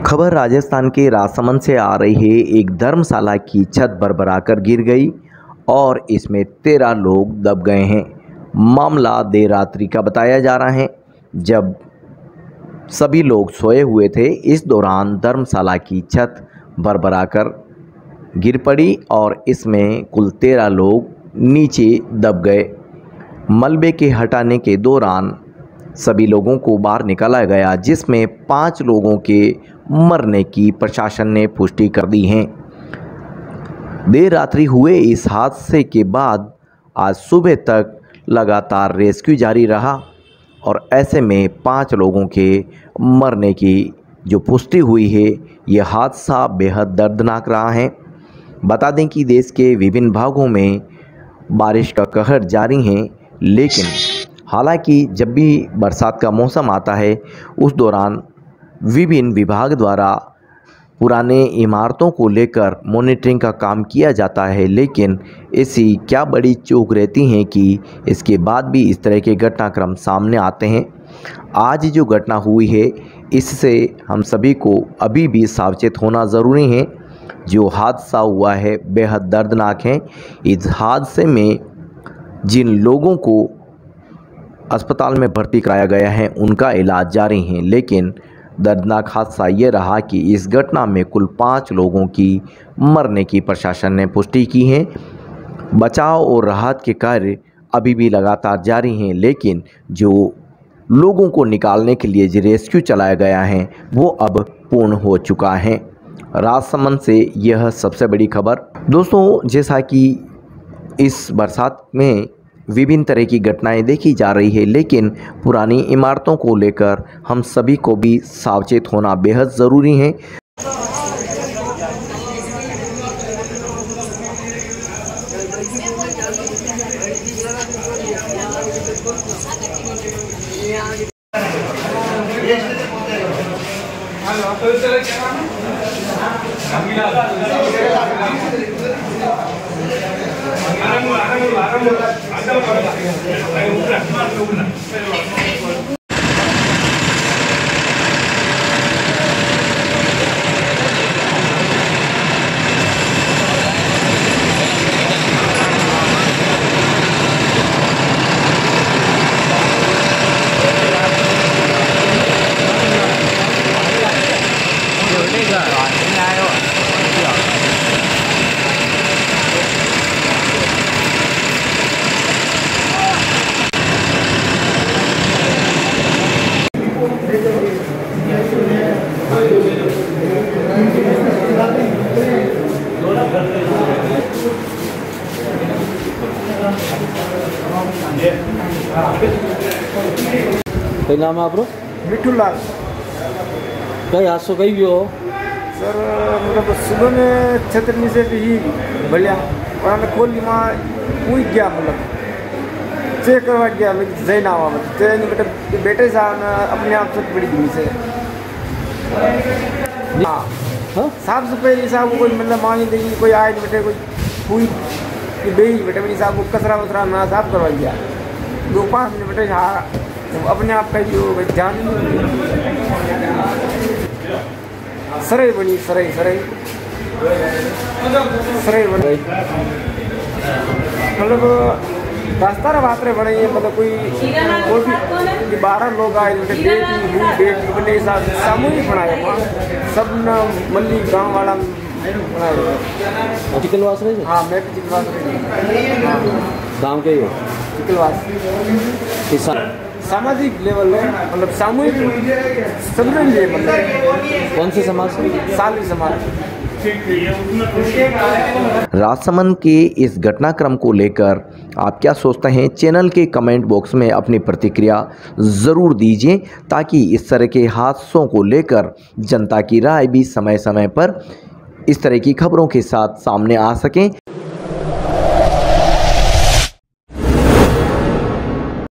खबर राजस्थान के राजसमंद से आ रही है। एक धर्मशाला की छत भरभराकर गिर गई और इसमें 13 लोग दब गए हैं। मामला देर रात्रि का बताया जा रहा है, जब सभी लोग सोए हुए थे। इस दौरान धर्मशाला की छत भरभराकर गिर पड़ी और इसमें कुल 13 लोग नीचे दब गए। मलबे के हटाने के दौरान सभी लोगों को बाहर निकाला गया, जिसमें 5 लोगों के मरने की प्रशासन ने पुष्टि कर दी है। देर रात्रि हुए इस हादसे के बाद आज सुबह तक लगातार रेस्क्यू जारी रहा और ऐसे में 5 लोगों के मरने की जो पुष्टि हुई है, यह हादसा बेहद दर्दनाक रहा है। बता दें कि देश के विभिन्न भागों में बारिश का कहर जारी है, लेकिन हालांकि जब भी बरसात का मौसम आता है उस दौरान विभिन्न विभाग द्वारा पुराने इमारतों को लेकर मॉनिटरिंग का काम किया जाता है, लेकिन ऐसी क्या बड़ी चूक रहती है कि इसके बाद भी इस तरह के घटनाक्रम सामने आते हैं। आज जो घटना हुई है, इससे हम सभी को अभी भी सावचेत होना ज़रूरी है। जो हादसा हुआ है बेहद दर्दनाक है। इस हादसे में जिन लोगों को अस्पताल में भर्ती कराया गया है उनका इलाज जारी है, लेकिन दर्दनाक हादसा ये रहा कि इस घटना में कुल 5 लोगों की मरने की प्रशासन ने पुष्टि की है। बचाव और राहत के कार्य अभी भी लगातार जारी हैं, लेकिन जो लोगों को निकालने के लिए जो रेस्क्यू चलाया गया है वो अब पूर्ण हो चुका है। राजसमंद से यह सबसे बड़ी खबर। दोस्तों, जैसा कि इस बरसात में विभिन्न तरह की घटनाएं देखी जा रही है, लेकिन पुरानी इमारतों को लेकर हम सभी को भी सावचेत होना बेहद ज़रूरी है। कोई नाम है आपको? मिठू लाल। कई हादसों कई भी हो सर, मतलब सुबह में छतरनी से भी बढ़िया और खोल ली माँ पूछ गया, मतलब चेक करवा गया, लेकिन जय ना हुआ, मतलब बेटे साहब अपने आप से बड़ी दूरी से। हाँ, साफ सफाई साहब को कोई मतलब मांगी देगी, कोई आए बेटे कोई पूछ कि बेई बेटे मेरी साहब को कचरा वचरा मैं साफ करवा गया 2-5 मिनट बेटे। हाँ, अपने आप का जो ध्यान सरई बनी, सरई बनी, मतलब रास्ता रात्रे बने, मतलब कोई भी 12 लोग आए, बेटी बने सामूहिक बनाए सब न मल्ली गाँव वाला बनाए। चिकलवास रहे? हाँ, मैं भी चिकलवास रही। हाँ, गाँव के ही हो? चिकलवास सामाजिक लेवल में, मतलब सामूहिक समझ लिए, मतलब कौन से समाज से? साली समाज। राजसमंद के इस घटनाक्रम को लेकर आप क्या सोचते हैं? चैनल के कमेंट बॉक्स में अपनी प्रतिक्रिया ज़रूर दीजिए, ताकि इस तरह के हादसों को लेकर जनता की राय भी समय समय पर इस तरह की खबरों के साथ सामने आ सकें।